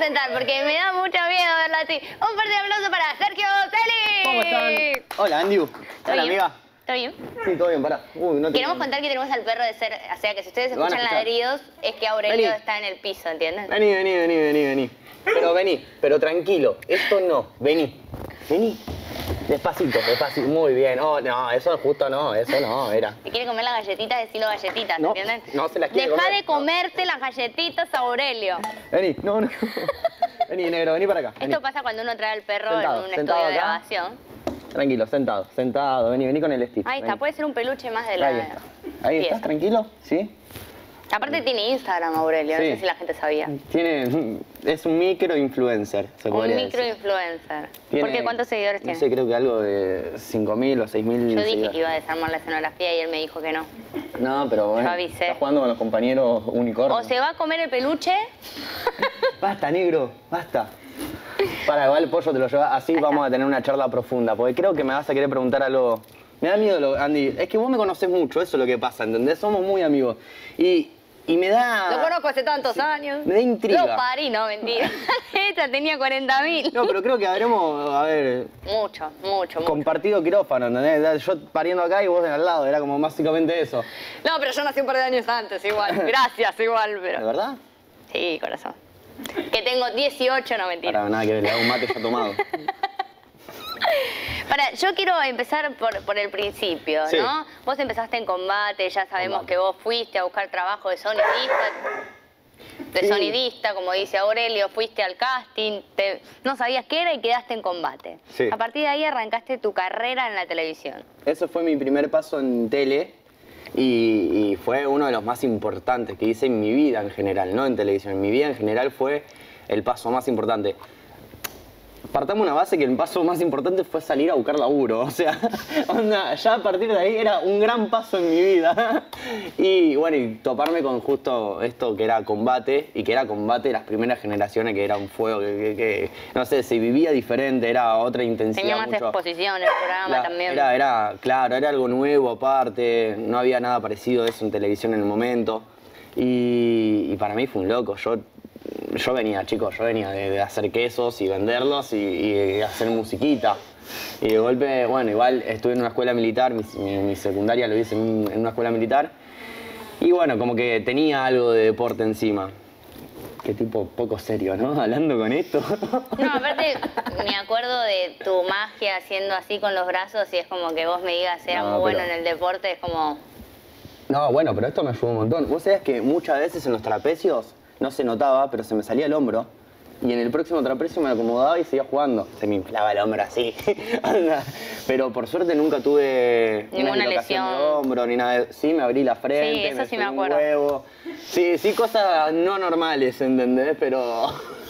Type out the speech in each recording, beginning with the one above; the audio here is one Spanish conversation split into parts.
presentar porque me da mucho miedo verla así. Un fuerte aplauso para Sergio Celi. ¿Cómo están? Hola, Andy. Hola, amiga. ¿Todo bien? Sí, todo bien, pará. Queremos contar que tenemos al perro de ser... O sea, que si ustedes escuchan ladridos, es que Aurelio está en el piso, ¿entienden? Vení. Pero tranquilo. Esto no. Vení. Despacito. Muy bien. Oh, no, eso justo no, eso no, era. Si quiere comer las galletitas, decilo galletitas, No, ¿entienden? no se las quiere comer. Deja de comerte las galletitas, Aurelio. Vení, no. Vení, negro, vení para acá. Esto pasa cuando uno trae al perro Sentado, en un sentado estudio de acá. grabación. Tranquilo, sentado. Vení con el stick. Ahí está, vení. puede ser un peluche más de la... Ahí está. Ahí estás, tranquilo, ¿sí? Aparte tiene Instagram, Aurelio, no Sí. sé si la gente sabía. Es un micro-influencer, se Un podría decir. micro-influencer. Tiene, ¿Por qué? ¿Cuántos seguidores no tiene? sé, creo que algo de 5.000 o 6.000 Yo dije seguidores. que iba a desarmar la escenografía y él me dijo que no. No, pero bueno, Yo avisé. está jugando con los compañeros unicornios. O se va a comer el peluche. Basta, negro, basta. Para, igual el pollo te lo lleva. Así vamos a tener una charla profunda, porque creo que me vas a querer preguntar algo. Me da miedo, Andy. Es que vos me conocés mucho, eso es lo que pasa, ¿entendés? Somos muy amigos. Y me da... Lo conozco hace tantos años. Me da intriga. Lo parí, no, mentira. Esta tenía 40.000. No, pero creo que habremos, Mucho. compartido quirófano, ¿entendés? Yo pariendo acá y vos al lado, era como básicamente eso. No, pero yo nací un par de años antes, igual. Gracias, igual, ¿De pero... verdad? Sí, corazón. Que tengo 18, no, mentira. Para nada, que le hago un mate ya tomado. Yo quiero empezar por el principio, Sí. ¿no? Vos empezaste en combate, ya sabemos Combate. que vos fuiste a buscar trabajo de sonidista. De Sí. sonidista, como dice Aurelio, fuiste al casting, no sabías qué era y quedaste en combate. Sí. A partir de ahí arrancaste tu carrera en la televisión. Eso fue mi primer paso en tele y fue uno de los más importantes que hice en mi vida en general, no en televisión. En mi vida en general fue el paso más importante. Partamos una base que el paso más importante fue salir a buscar laburo. O sea, onda, ya a partir de ahí era un gran paso en mi vida. Y bueno, y toparme con justo esto que era combate, y que era combate de las primeras generaciones, que era un fuego que no sé, se vivía diferente, era otra intensidad. Tenía más mucho. exposición el programa también. Claro, era algo nuevo aparte, no había nada parecido de eso en televisión en el momento. Y para mí fue un loco. Yo venía, chicos, de hacer quesos y venderlos y hacer musiquita. Y de golpe, bueno, igual estuve en una escuela militar, mi secundaria lo hice en una escuela militar. Y bueno, como que tenía algo de deporte encima. Qué tipo poco serio, ¿no? Hablando con esto. No, aparte me acuerdo de tu magia haciendo así con los brazos y es como que vos me digas, era muy bueno en el deporte, es como... No, bueno, pero esto me ayudó un montón. Vos sabés que muchas veces en los trapecios no se notaba, pero se me salía el hombro. Y en el próximo trapecio me acomodaba y seguía jugando. Se me inflaba el hombro así. Pero por suerte nunca tuve Ninguna una dislocación lesión. de hombro ni nada. Sí, me abrí la frente, Sí, eso sí me subí un acuerdo. huevo. Sí, cosas no normales, ¿entendés? Pero...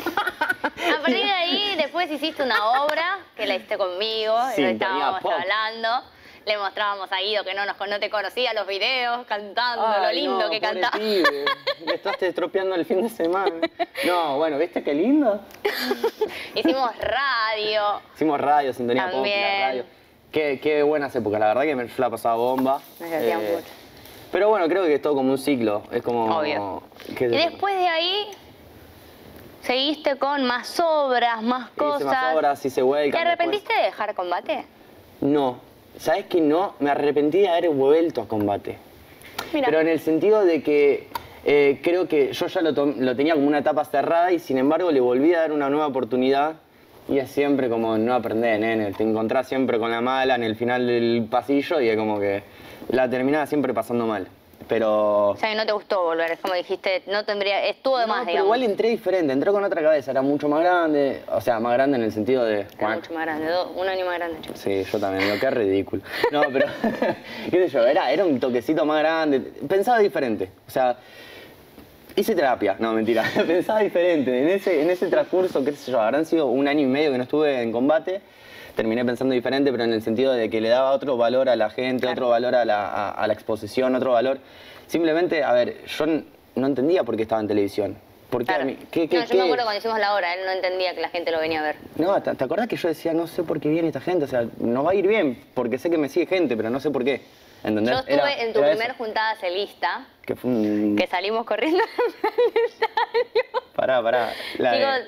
A partir de ahí, después hiciste una obra que la hiciste conmigo, y lo Sintonía estábamos pop. hablando. Le mostrábamos a Guido que no te conocía los videos, cantando, lo Ay, lindo no, que pobre cantaba. pibe. Le estás estropeando el fin de semana. No, bueno, ¿viste qué lindo? Hicimos radio. Hicimos radio, sintonía pop, También. la radio. Qué buenas épocas, la verdad que yo la pasaba bomba. Nos hacían mucho. Pero bueno, creo que es todo como un ciclo. Es como... Obvio. que- Y después de ahí, seguiste con más obras, más cosas. Hice más obras, hice Welcome. ¿Te arrepentiste de dejar combate? No. ¿Sabes qué? No, me arrepentí de haber vuelto a combate. Mira. Pero en el sentido de que creo que yo ya lo tenía como una etapa cerrada y sin embargo le volví a dar una nueva oportunidad. Y es siempre como no aprender, nene. Te encontrás siempre con la mala en el final del pasillo y es como que la terminaba siempre pasando mal. Pero... O sea, que no te gustó volver, es como dijiste, no tendría, estuvo de más, No, pero digamos. igual entré diferente, entré con otra cabeza, era mucho más grande, o sea, más grande en el sentido de... Era mucho más grande, un año más grande. Chico. Sí, yo también, lo que es ridículo. No, pero, qué sé yo, era un toquecito más grande, pensaba diferente, o sea, hice terapia, no, mentira, pensaba diferente, en ese transcurso, qué sé yo, habrán sido 1 año y medio que no estuve en combate, terminé pensando diferente, pero en el sentido de que le daba otro valor a la gente, Claro. otro valor a la exposición, otro valor. Simplemente, a ver, yo no entendía por qué estaba en televisión. ¿Por qué Claro. a mí? No, yo me acuerdo cuando hicimos la obra, él no entendía que la gente lo venía a ver. No, ¿te acordás que yo decía, no sé por qué viene esta gente? O sea, nos va a ir bien, porque sé que me sigue gente, pero no sé por qué. ¿Entendés? Yo estuve en tu era primer eso. juntada celista, Que fue un... que salimos corriendo. Pará. Chicos,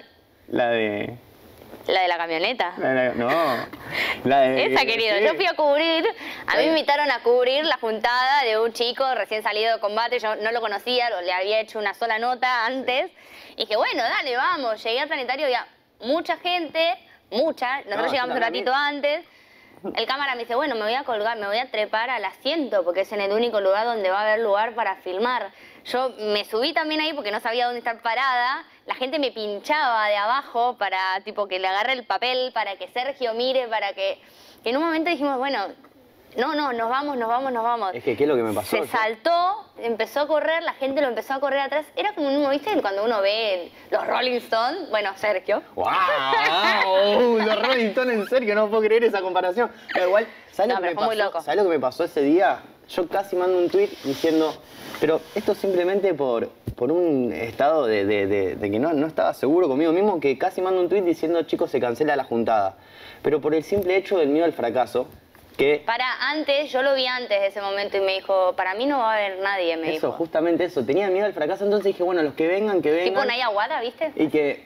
La de... La de la camioneta. No, la de... Esa, querido. Sí. Yo fui a cubrir, a mí me invitaron a cubrir la juntada de un chico recién salido de combate. Yo no lo conocía, le había hecho una sola nota antes. Y dije, bueno, dale, vamos. Llegué al planetario, había mucha gente, nosotros llegamos un ratito antes. El cámara me dice, bueno, me voy a colgar, me voy a trepar al asiento porque es en el único lugar donde va a haber lugar para filmar. Yo me subí también ahí porque no sabía dónde estar parada. La gente me pinchaba de abajo para, tipo, que le agarre el papel, para que Sergio mire, para que en un momento dijimos, bueno, no, nos vamos. Es que, ¿qué es lo que me pasó? Se saltó, empezó a correr, la gente lo empezó a correr atrás. Era como, ¿viste? Cuando uno ve los Rolling Stones, bueno, Sergio. ¡Wow! Los Rolling Stones, en serio, no puedo creer esa comparación. Pero igual, ¿sabes lo que me pasó? ¿Sabes lo que me pasó ese día? Yo casi mando un tweet diciendo, pero esto simplemente por un estado de que no estaba seguro conmigo mismo, que casi mando un tweet diciendo, chicos, se cancela la juntada. Pero por el simple hecho del miedo al fracaso, que... Antes, yo lo vi antes de ese momento y me dijo, para mí no va a haber nadie, me dijo. Eso, justamente eso. Tenía miedo al fracaso, entonces dije, bueno, los que vengan, que vengan. Tipo Naya Wada, ¿viste? Y que...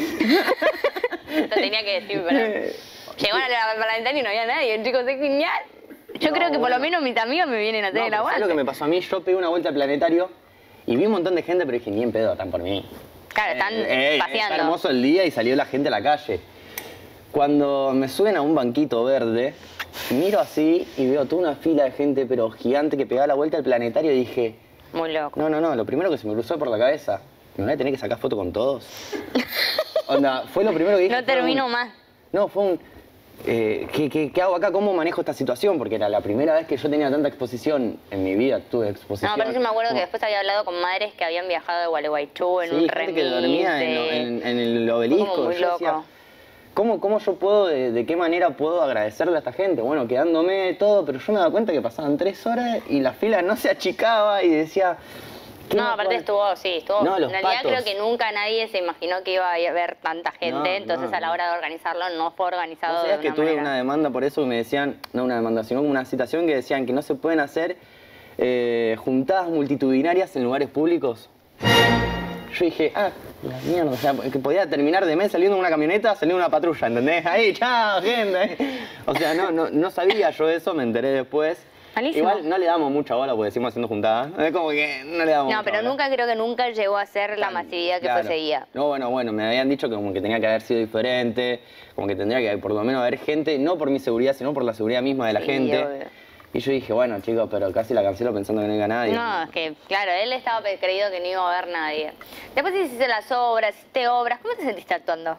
Lo tenía que decir, pero... Llegó a la parlamentaria y no había nadie, chicos, es genial. Yo creo que por lo menos mis amigos me vienen a hacer el aguante. ¿Sabes lo que me pasó a mí? Yo pegué una vuelta al planetario y vi un montón de gente, pero dije, ni en pedo, están por mí. Claro, están paseando. Está hermoso el día y salió la gente a la calle. Cuando me suben a un banquito verde, miro así y veo toda una fila de gente, pero gigante, que pegaba la vuelta al planetario y dije... Muy loco. No, lo primero que se me cruzó por la cabeza, ¿me voy a tener que sacar foto con todos? Onda, fue lo primero que dije. No termino más. No, fue un... ¿qué hago acá? ¿Cómo manejo esta situación? Porque era la primera vez que yo tenía tanta exposición en mi vida, tuve exposición. No, pero yo me acuerdo que después había hablado con madres que habían viajado de Gualeguaychú en un remis. Que dormía en el obelisco. Como muy yo loco. decía, ¿cómo yo puedo, de qué manera puedo agradecerle a esta gente? Bueno, quedándome todo, pero yo me daba cuenta que pasaban 3 horas y la fila no se achicaba y decía... No, aparte estuvo. No, en realidad creo que nunca nadie se imaginó que iba a haber tanta gente, entonces a la hora de organizarlo no fue organizado de una que tuve una demanda por eso que me decían, no una demanda, sino como una citación que decían que no se pueden hacer juntadas multitudinarias en lugares públicos? Yo dije, la mierda, o sea, que podía terminar de mes saliendo en una camioneta, saliendo en una patrulla, ¿entendés? Ahí, chao, gente. O sea, no sabía yo eso, me enteré después. Malísimo. Igual no le damos mucha bola porque decimos haciendo juntadas. Es como que no le damos mucha pero bola. creo que nunca llegó a ser la masividad que poseía. No, bueno, me habían dicho que como que tenía que haber sido diferente, como que tendría que por lo menos haber gente, no por mi seguridad, sino por la seguridad misma de la gente. Obvio. Y yo dije, bueno, chicos, pero casi la cancelo pensando que no iba nadie. No, es que, claro, él estaba creído que no iba a haber nadie. Después hiciste las obras, hiciste obras. ¿Cómo te sentiste actuando?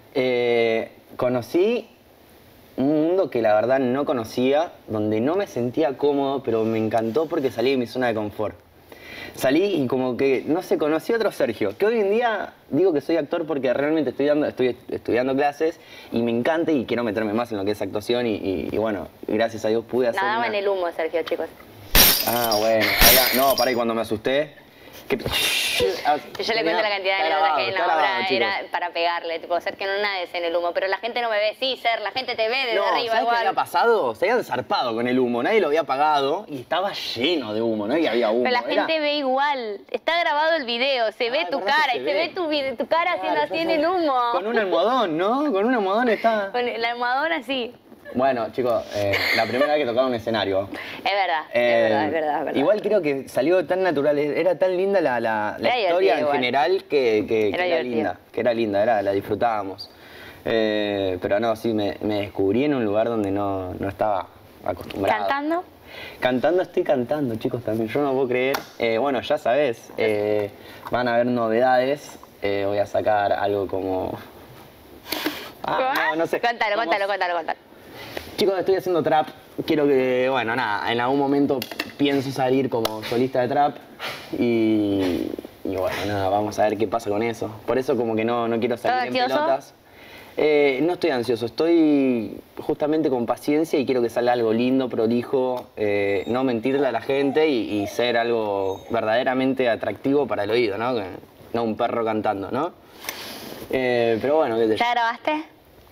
Conocí un mundo que la verdad no conocía, donde no me sentía cómodo, pero me encantó porque salí de mi zona de confort. Salí y como que, no sé, conocí a otro Sergio, que hoy en día digo que soy actor porque realmente estoy estudiando clases y me encanta y quiero meterme más en lo que es actuación y bueno, gracias a Dios pude hacer Nadaba en el humo, Sergio, chicos. Ah, bueno, no, pará, y cuando me asusté... Yo le cuento la cantidad de anécdotas que hay en la obra, era para pegarle, tipo, Sergio, no nades en el humo, pero la gente no me ve, sí, la gente te ve desde arriba ¿sabes igual. qué había pasado? Se habían zarpado con el humo, nadie lo había apagado y estaba lleno de humo, no había humo. Pero la gente ve igual, está grabado el video, se ve tu cara, y se ve tu cara haciendo así en el humo. Con un almohadón, ¿no? Con un almohadón está... Con el almohadón así. Bueno, chicos, la primera vez que tocaba un escenario. Es verdad. Igual creo que salió tan natural, era tan linda la historia en general que era linda, la disfrutábamos. Pero no, sí, me descubrí en un lugar donde no estaba acostumbrado. ¿Cantando? Cantando, estoy cantando, chicos, también. Yo no puedo creer. Bueno, ya sabés, van a haber novedades. Voy a sacar algo como... no sé. Contalo. Chicos, estoy haciendo trap. Quiero que, bueno, nada, en algún momento pienso salir como solista de trap. Y bueno, nada, vamos a ver qué pasa con eso. Por eso como que no quiero salir en pelotas. No estoy ansioso, estoy justamente con paciencia y quiero que salga algo lindo, prolijo, no mentirle a la gente y ser algo verdaderamente atractivo para el oído, ¿no? No un perro cantando, ¿no? Pero bueno, ¿qué te... ¿Ya grabaste?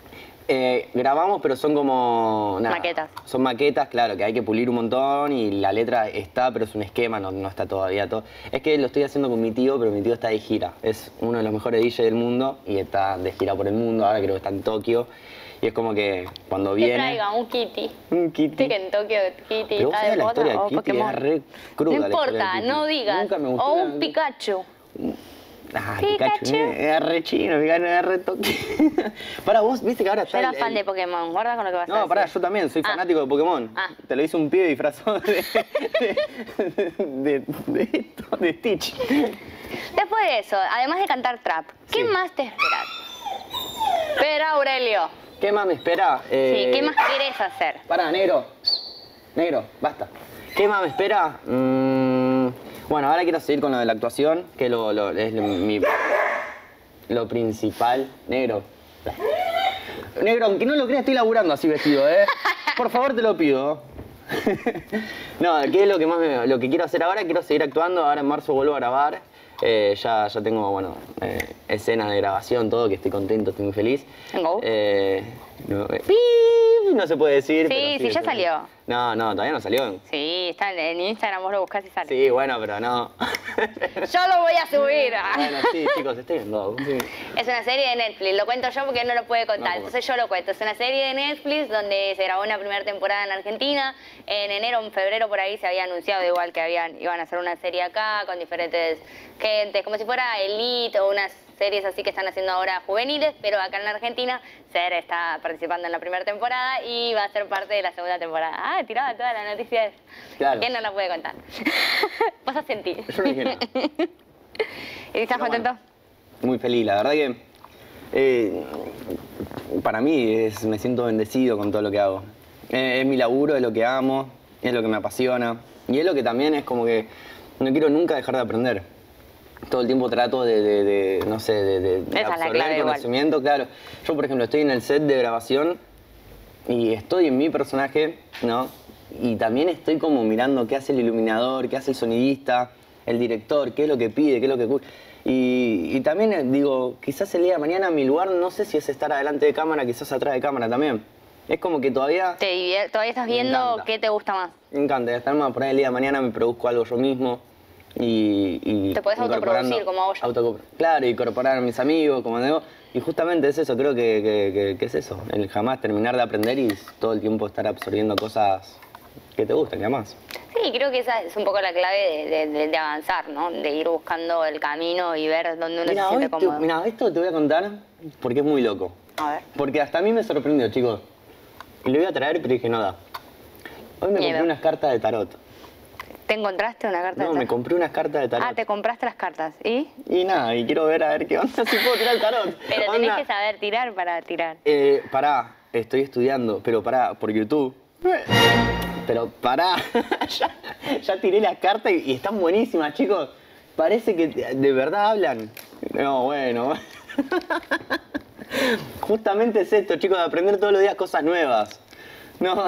Grabamos, pero son como... nada, Maquetas. Son maquetas, claro, que hay que pulir un montón y la letra está, pero es un esquema, no está todavía todo. Es que lo estoy haciendo con mi tío, pero mi tío está de gira. Es uno de los mejores DJs del mundo y está de gira por el mundo, ahora creo que está en Tokio. Y es como que cuando Que viene... traiga un Kitty. Un Kitty. Viste que en Tokio Kitty Pero vos está sabés de la moda historia de o Kitty, Pokémon. es re cruda No la historia importa, de Kitty. no digas. Nunca me gustó O la- un Pikachu. Ah, Pikachu. Es re chino, es re Tokio. Para vos, viste que ahora Yo está era fan de Pokémon, guarda con lo que vas a decir. No, pará, yo también soy fanático de Pokémon. Ah. Te lo hizo un pibe disfrazado de Stitch. Después de eso, además de cantar trap, ¿qué Sí. más te esperas? Espera, Aurelio. ¿Qué más me espera? Sí, ¿qué más querés hacer? Pará, negro. Negro, basta. ¿Qué más me espera? Bueno, ahora quiero seguir con lo de la actuación, que es lo principal. Negro. Negro, aunque no lo creas, estoy laburando así vestido, ¿eh? Por favor, te lo pido. No, ¿qué es lo que más lo que quiero hacer ahora? Quiero seguir actuando. Ahora en marzo vuelvo a grabar. Ya tengo, bueno, escenas de grabación, todo, que estoy contento, estoy muy feliz. Go. No se puede decir. Sí, pero sí, ya salió. No, todavía no salió. Sí, está en Instagram, vos lo buscás y sale. Sí, bueno, pero no. Yo lo voy a subir. Bueno, sí, chicos, estoy en todo. Sí. Es una serie de Netflix, lo cuento yo porque él no lo puede contar, No, entonces yo lo cuento. Es una serie de Netflix donde se grabó una primera temporada en Argentina. En enero, en febrero por ahí se había anunciado igual que iban a hacer una serie acá con diferentes gentes, como si fuera Elite o unas series así que están haciendo ahora juveniles, pero acá en la Argentina Ser está participando en la primera temporada y va a ser parte de la segunda temporada. Ah, tiraba todas las noticias. Claro. ¿Quién no la puede contar? Vas a sentir. Yo no dije nada. ¿Y estás Pero contento? bueno, muy feliz, la verdad que para mí me siento bendecido con todo lo que hago. Es mi laburo, es lo que amo, es lo que me apasiona y es lo que también es como que no quiero nunca dejar de aprender. Todo el tiempo trato no sé, de Esa es la absorber clave igual. conocimiento, claro. Yo, por ejemplo, estoy en el set de grabación y estoy en mi personaje, ¿no? Y también estoy como mirando qué hace el iluminador, qué hace el sonidista, el director, qué es lo que pide, qué es lo que... Y también digo, quizás el día de mañana mi lugar no sé si es estar adelante de cámara, quizás atrás de cámara también. Es como que todavía... Todavía estás Me viendo encanta. qué te gusta más. Me encanta estar más por ahí el día de mañana, me produzco algo yo mismo y Te podés incorporando- autoproducir, como hago yo. Claro, incorporar a mis amigos, como digo. Y justamente es eso, creo que es eso. El jamás terminar de aprender y todo el tiempo estar absorbiendo cosas que te gustan y además. Sí, creo que esa es un poco la clave de avanzar, ¿no? De ir buscando el camino y ver dónde uno se siente cómodo. Mira, esto te voy a contar porque es muy loco. A ver. Porque hasta a mí me sorprendió, chicos. Y lo iba a traer, pero dije, no da. Hoy me Miedo. compré unas cartas de tarot. ¿Te encontraste una carta No, de me tarot? compré unas cartas de tarot. Ah, te compraste las cartas. ¿Y? Y nada, y quiero ver a ver qué onda si puedo tirar el tarot. Pero Onda, tenés que saber tirar para tirar. Pará, estoy estudiando, pero pará, por YouTube. Pero pará, ya tiré las cartas y están buenísimas, chicos. Parece que de verdad hablan. No, bueno. Justamente es esto, chicos, de aprender todos los días cosas nuevas. No.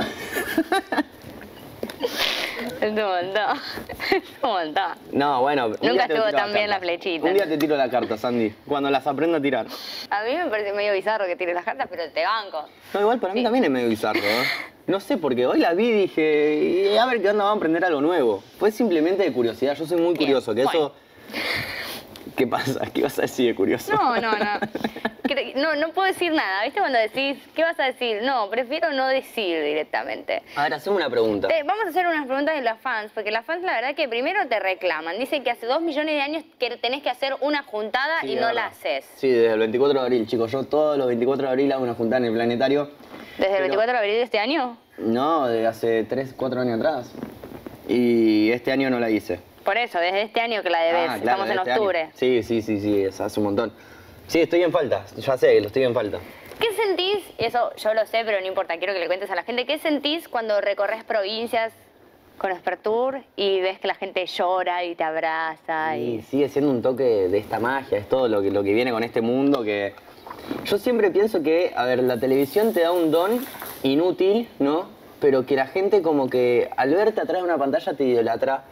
Es un montón. Es un montón. No, bueno. un Nunca día te estuvo tiro tan bien la carta. flechita. Un día te tiro la carta, Sandy. Cuando las aprendo a tirar. A mí me parece medio bizarro que tires las cartas, pero te banco. No, igual para mí también es medio bizarro, ¿eh? No sé, porque hoy la vi y dije, y a ver qué onda, vamos a aprender algo nuevo. Fue simplemente de curiosidad, yo soy muy Bien, curioso, que bueno. eso... ¿Qué pasa? ¿Qué vas a decir de curioso? No. No puedo decir nada. ¿Viste cuando decís, qué vas a decir? No, prefiero no decir directamente. A ver, haceme una pregunta. Vamos a hacer unas preguntas de las fans, porque las fans la verdad que primero te reclaman. Dicen que hace 2 millones de años que tenés que hacer una juntada Sí, y es no verdad. la haces. Sí, desde el 24 de abril, chicos. Yo todos los 24 de abril hago una juntada en el planetario. ¿Desde el Pero- 24 de abril de este año? No, de hace 3, 4 años atrás. Y este año no la hice. Por eso, desde este año que la debes. Ah, claro, Estamos en de este año. octubre. Sí, es hace un montón. Sí, estoy en falta. Ya sé, lo estoy en falta. ¿Qué sentís? Eso yo lo sé, pero no importa, quiero que le cuentes a la gente. ¿Qué sentís cuando recorres provincias con Espertour y ves que la gente llora y te abraza? Y sigue siendo un toque de esta magia, es todo lo que viene con este mundo que... Yo siempre pienso que, a ver, la televisión te da un don inútil, ¿no? pero que la gente como que al verte atrás de una pantalla te idolatra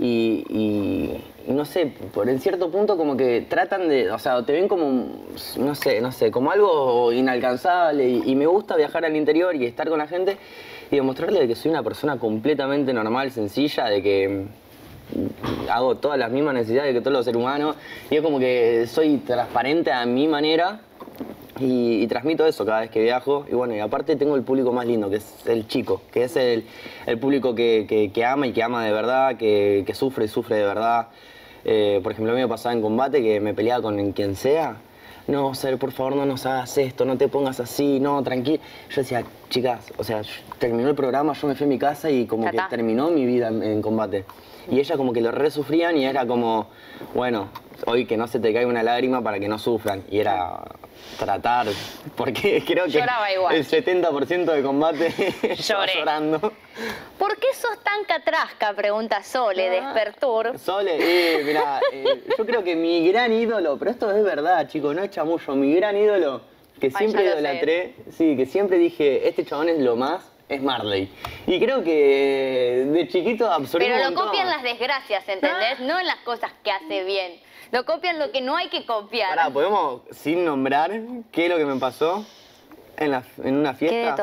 y no sé, por en cierto punto como que tratan de, o sea, te ven como, no sé, como algo inalcanzable y me gusta viajar al interior y estar con la gente y demostrarle de que soy una persona completamente normal, sencilla, de que hago todas las mismas necesidades que todos los seres humanos y es como que soy transparente a mi manera y transmito eso cada vez que viajo y bueno, y aparte tengo el público más lindo, que es el chico, que es el público que ama y que ama de verdad, que sufre y sufre de verdad. Por ejemplo, a mí me pasaba en combate que me peleaba con quien sea. No, Ser, por favor, no nos hagas esto, no te pongas así, no, tranquilo. Yo decía, chicas, o sea, terminó el programa, yo me fui a mi casa y como que terminó mi vida en combate. Y ella como que lo resufrían y era como, bueno, hoy que no se te caiga una lágrima para que no sufran. Y era tratar, porque creo que el 70% de combate estaba llorando. ¿Por qué sos tan catrasca? Pregunta Sole, de Espertur. Sole, mirá, yo creo que mi gran ídolo, pero esto es verdad, chicos, no es chamullo, mi gran ídolo, que siempre idolatré, sí, que siempre dije, este chabón es lo más, es Marley. Y creo que de chiquito absorbí Pero lo copian las desgracias, ¿entendés? No en las cosas que hace bien. Lo copian lo que no hay que copiar. Pará, ¿podemos, sin nombrar, qué es lo que me pasó en una fiesta? ¿Qué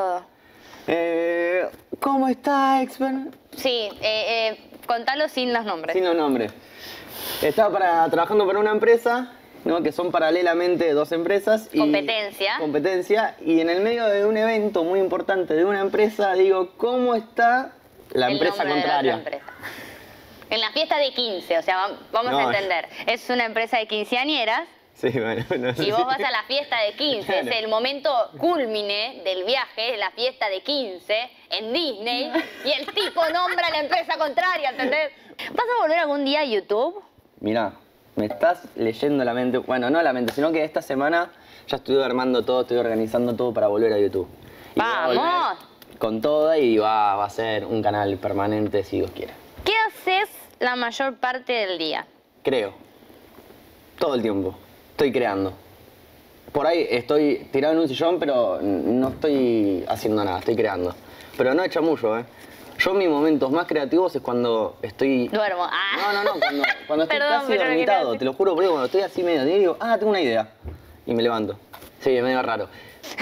de todo? ¿Cómo está, Expert? Sí, contalo sin los nombres. Sin los nombres. Estaba trabajando para una empresa, ¿no? Que son paralelamente dos empresas. Competencia. Competencia. Y en el medio de un evento muy importante de una empresa, digo, ¿cómo está la empresa contraria? En la fiesta de 15, o sea, vamos a entender. Es una empresa de quinceañeras. Sí, bueno. Y vos vas a la fiesta de 15, claro. Es el momento cúlmine del viaje, la fiesta de 15 en Disney, y el tipo nombra a la empresa contraria, ¿entendés? ¿Vas a volver algún día a YouTube? Mirá, me estás leyendo la mente, bueno, no la mente, sino que esta semana ya estoy armando todo, estoy organizando todo para volver a YouTube. Y ¡vamos! Con todo y va a ser un canal permanente si Dios quiere. ¿Qué haces la mayor parte del día? Creo. Todo el tiempo. Estoy creando. Por ahí estoy tirado en un sillón, pero no estoy haciendo nada, estoy creando. Pero no es chamullo, ¿eh? Yo mis momentos más creativos es cuando estoy... Duermo. No, cuando estoy casi dormitado, te lo juro, porque cuando estoy así medio, digo, tengo una idea. Y me levanto. Sí, es medio raro.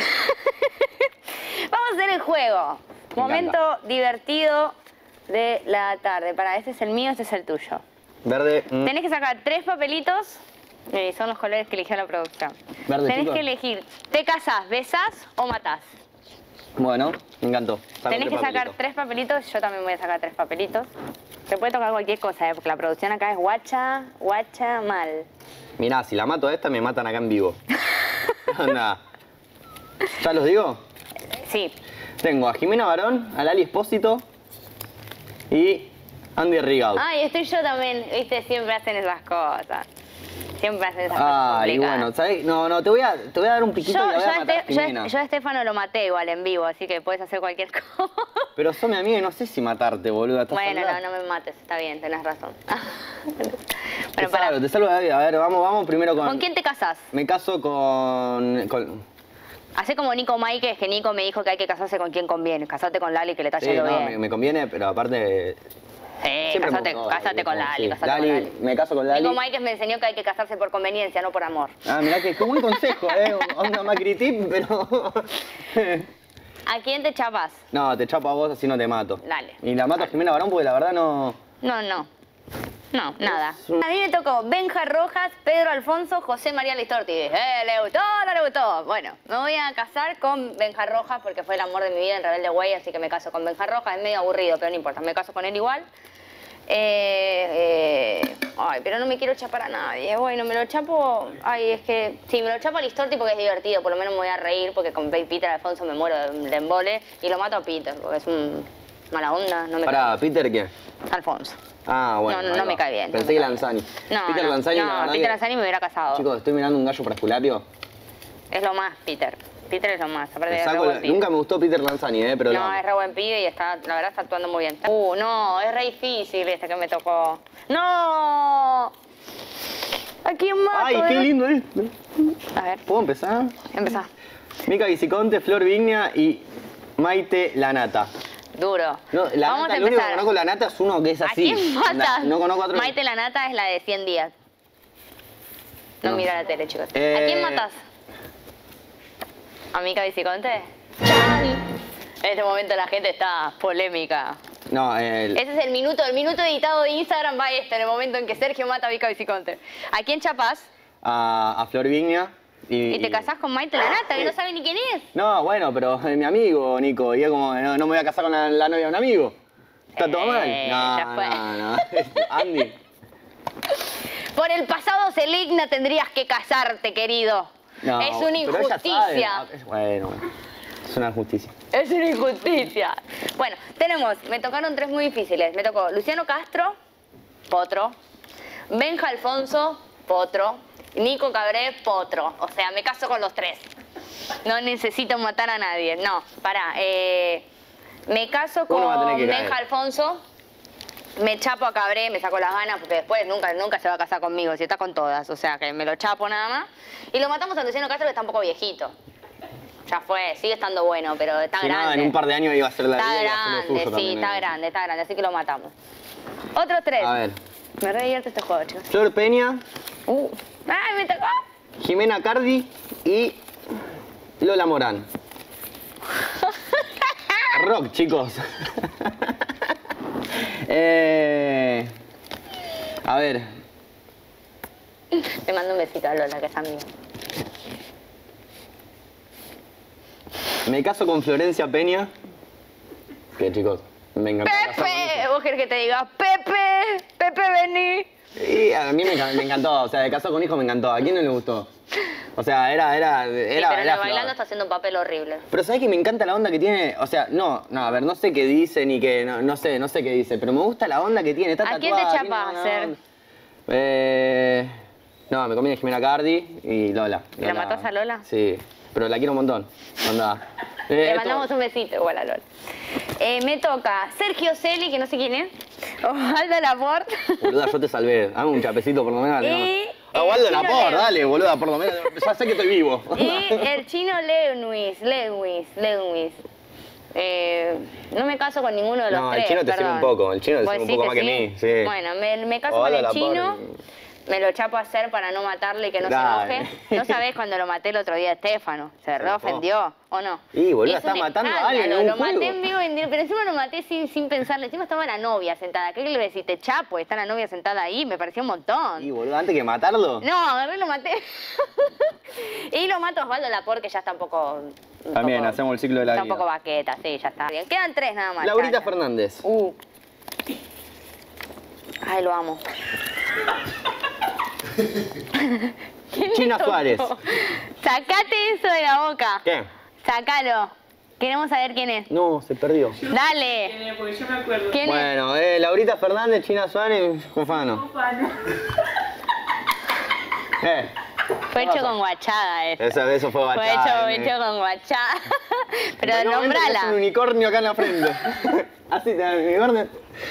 Vamos a hacer el juego. Momento divertido de la tarde. Este es el mío, este es el tuyo. Verde. Tenés que sacar 3 papelitos. Son los colores que eligió la producción. Verde, tenés chicos. que elegir, ¿te casás, besás o matás? Bueno, me encantó. Tenés que sacar 3 papelitos, yo también voy a sacar 3 papelitos. Se puede tocar cualquier cosa, porque la producción acá es guacha mal. Mirá, si la mato a esta, me matan acá en vivo. Anda. ¿Ya los digo? Sí. Tengo a Jimena Barón, a Lali Espósito y Andy Rigaud. Ay, estoy yo también, viste, siempre hacen esas cosas. Siempre hacen esas cosas. Y bueno, ¿sabes? No, te voy a dar un piquito y la voy a matar a Jimena. Yo a Estefano lo maté igual en vivo, así que puedes hacer cualquier cosa. Pero sos mi amiga y no sé si matarte, boluda. Bueno, no me mates, está bien, tenés razón. Bueno, te salvo la vida. A ver, vamos primero con... ¿Con quién te casás? Me caso con... Hacé como Nico Maíquez, que Nico me dijo que hay que casarse con quien conviene. Casate con Lali, que le está yendo bien. Me conviene, pero aparte... Cásate con Lali, sí. casate con Lali. Me caso con Lali. Nico Maíquez me enseñó que hay que casarse por conveniencia, no por amor. Mirá que buen consejo, Onda Macri tip, pero... ¿A quién te chapas? No, te chapo a vos, así no te mato. Dale. Y la mato a Jimena Barón porque la verdad no... No, nada. A mí me tocó Benja Rojas, Pedro Alfonso, José María Listorti. ¿Le gustó o no le gustó? Bueno, me voy a casar con Benja Rojas porque fue el amor de mi vida en Rebelde Way, así que me caso con Benja Rojas. Es medio aburrido, pero no importa, me caso con él igual. Ay, pero no me quiero chapar a nadie. Bueno, me lo chapo... Ay, es que... Sí, me lo chapo a Listorti porque es divertido. Por lo menos me voy a reír porque con Peter Alfonso me muero de embole. Y lo mato a Peter porque es un... mala onda. No me Pará, ¿Peter qué? Alfonso. Bueno. No me cae bien. Pensé que Lanzani. Peter Lanzani me hubiera casado. Chicos, estoy mirando un gallo para Esculapio. Es lo más, Peter. Peter es lo más. Aparte Nunca me gustó Peter Lanzani, pero no, es re buen pibe y la verdad está actuando muy bien. No, es re difícil este que me tocó. ¡No! ¿A quién mato? ¡Ay, qué lindo esto! A ver. ¿Puedo empezar? Empezá. Mica Viciconte, Flor Vigna y Maite Lanata. Duro. No, la Vamos nata, a lo único que empezar. conozco la nata es uno que es ¿A así. quién matas? No conozco otro. Maite la nata es la de 100 días. No, No. mira la tele, chicos. ¿A quién matas? ¿A Mica Viciconte? ¡Chan! En este momento la gente está polémica. No, Ese es el minuto editado de Instagram va en el momento en que Sergio mata a Mica Viciconte. ¿A quién chapás? a Flor Vigna. Y te casás con Maite la nata, que no sabe ni quién es. No, bueno, pero es mi amigo, Nico. Y es como, no me voy a casar con la novia de un amigo. ¿Está todo mal? No, ya fue. no. Andy. Por el pasado Seligna tendrías que casarte, querido. No, es una pero ella injusticia. sabe. Bueno, es una injusticia. Es una injusticia. Bueno, me tocaron 3 muy difíciles. Me tocó Luciano Castro, potro. Benja Alfonso, potro. Nico Cabré, potro. O sea, me caso con los 3. No necesito matar a nadie. No, pará. Me caso con Uno va a tener que Benja caer. Alfonso. Me chapo a Cabré, me saco las ganas, porque después nunca se va a casar conmigo, si está con todas. O sea, que me lo chapo nada más. Y lo matamos a Luciano Castro, que está un poco viejito. Ya fue, sigue estando bueno, pero está Si no, grande. en un par de años iba a ser la Está vida y iba a ser lo grande, suyo sí, también. está grande, así que lo matamos. Otros 3. A ver. Me re divierte este juego, chicos. Flor Peña, ¡Ay, me tocó! Jimena Cardi y Lola Morán. Rock, chicos. A ver. Le mando un besito a Lola, que es amiga. Me caso con Florencia Peña. Que chicos, me encantó casarme con ¡Pepe! ella. ¿Vos querés que te diga? ¡Pepe! ¡Pepe, vení! Y a mí me encantó, o sea, de caso con hijo me encantó. ¿A quién no le gustó? O sea, era Sí, pero Flor. bailando está haciendo un papel horrible. Pero ¿sabés que me encanta la onda que tiene? O sea, a ver, no sé qué dice ni qué, no sé qué dice, pero me gusta la onda que tiene. Está ¿A quién te tatuada, chapás, tiene Ser? onda. No, me conviene Jimena Cardi y Lola. ¿La matás a Lola? Sí, pero la quiero un montón. Onda. Le mandamos un besito igual a Lola. Me toca Sergio Celi, que no sé quién es. Osvaldo Laporte. Boluda, yo te salvé. Dame un chapecito por lo menos. Y Agualdo el la Chino por, Leo. dale, boluda, por lo menos. Ya sé que estoy vivo. Y el chino Lewis. No me caso con ninguno de los No, 3. el chino te sirve un poco, el chino te ¿Vos sirve un decís poco más que sí? mí, sí. Bueno, me caso Osvaldo con el la chino. por. Me lo chapo a hacer para no matarle y que no Dale. se enoje. No sabés cuando lo maté el otro día a Estefano. Se re enojó. ofendió, ¿o no? Y, boluda, Es estás un matando a alguien en escándalo, un Lo maté juego. en vivo, pero encima lo maté sin pensarle. Encima estaba la novia sentada. ¿Qué le iba a decir? Te chapo, está la novia sentada ahí. Me pareció un montón. Y, boluda, antes que matarlo. No, agarré y lo maté. Y lo mato a Osvaldo Laporte, que ya está un poco... También hacemos el ciclo de la Está un vida. poco vaqueta, sí, ya está. Bien. Quedan 3 nada más. Laurita chacha. Fernández. Ay, lo amo. ¿Quién China me tocó? Suárez. Sacate eso de la boca. ¿Qué? Sácalo. Queremos saber quién es. No, se perdió. Dale. Porque yo me acuerdo. ¿Quién es? Bueno, Laurita Fernández, China Suárez, Cofano. Fue hecho con guachada eso. Eso fue Fue bachada. hecho con guachada. Pero En un momento tenés un nombrala. unicornio acá en la frente. Así te da el unicornio.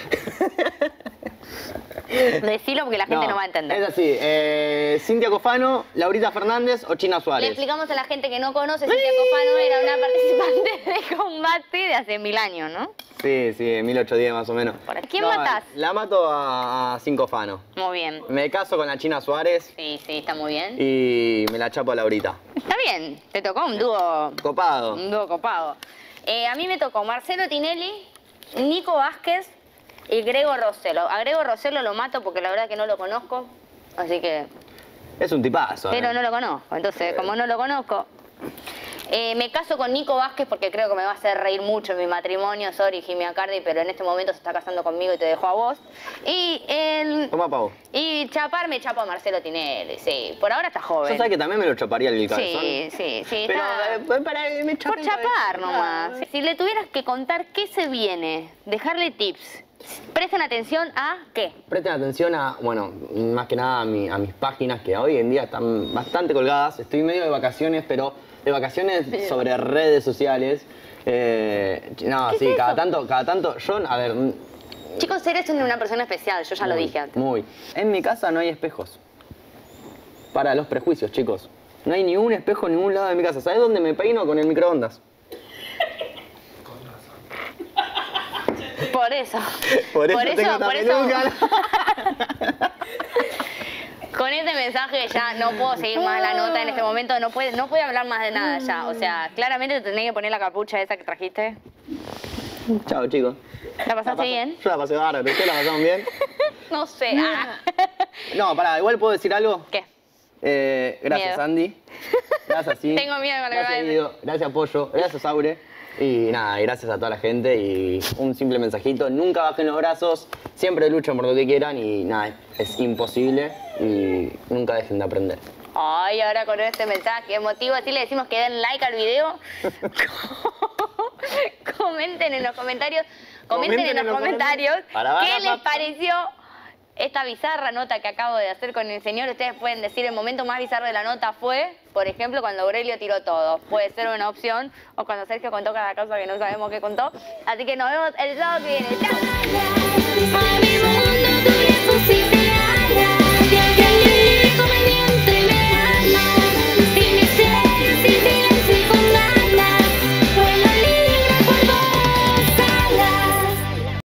Decilo porque la gente no va a entender. Es así, Cintia Cofano, Laurita Fernández o China Le Suárez. explicamos a la gente que no conoce, Cintia Cofano era una participante de combate de hace 1000 años, ¿no? Sí, 1810 más o menos. ¿Quién matás? La mato a Cinco Cofano. Muy bien. Me caso con la China Suárez Sí, está muy bien. y me la chapo a Laurita. Está bien, te tocó un dúo Copado. copado. A mí me tocó Marcelo Tinelli, Nico Vázquez y Grego Rossello. A Grego Rossello lo mato porque la verdad que no lo conozco, así que... Es un tipazo. Pero no lo conozco, entonces como no lo conozco... me caso con Nico Vázquez porque creo que me va a hacer reír mucho en mi matrimonio. Sorry, Jimmy Acardi, pero en este momento se está casando conmigo y te dejo a vos. Toma, Pau. Y chapar me chapo a Marcelo Tinelli, sí. Por ahora está Yo joven. sabía que también me lo chaparía el cabezón. Sí, Pero está... para me Por chapé el chapar cabezón. nomás. Si le tuvieras que contar qué se viene, dejarle tips, presten atención a qué. Presten atención a, bueno, más que nada a mis páginas que hoy en día están bastante colgadas. Estoy medio de vacaciones, pero de vacaciones sobre redes sociales. No, ¿Qué sí, es cada eso? tanto, yo, a ver, Chicos, eres una persona especial, yo ya lo dije antes. muy. En mi casa no hay espejos. Para los prejuicios, chicos. No hay ni un espejo en ningún lado de mi casa. ¿Sabes dónde me peino? Con el microondas. Por eso. Por eso tengo esta peluca. Con este mensaje ya no puedo seguir más la nota en este momento, no puede hablar más de nada ya. O sea, claramente te tenés que poner la capucha esa que trajiste. Chao, chicos. ¿La pasaste bien? Yo la pasé bárbaro. ¿Ustedes la pasaron bien? No sé. No, pará, igual puedo decir algo. ¿Qué? Gracias, Miedo. Andy. Gracias, sí. Tengo miedo con lo que va a Gracias, decir. Guido. Gracias, Pollo. Gracias, Aure. Y nada, gracias a toda la gente. Y un simple mensajito. Nunca bajen los brazos. Siempre luchen por lo que quieran. Y nada, es imposible. Y nunca dejen de aprender. Ay, ahora con este mensaje emotivo, así le decimos que den like al video. Comenten en los comentarios. Comenten en los comentarios qué les pareció esta bizarra nota que acabo de hacer con el señor. Ustedes pueden decir el momento más bizarro de la nota fue, por ejemplo, cuando Aurelio tiró todo. Puede ser una opción. O cuando Sergio contó cada cosa que no sabemos qué contó. Así que nos vemos el sábado que viene. ¡Chao!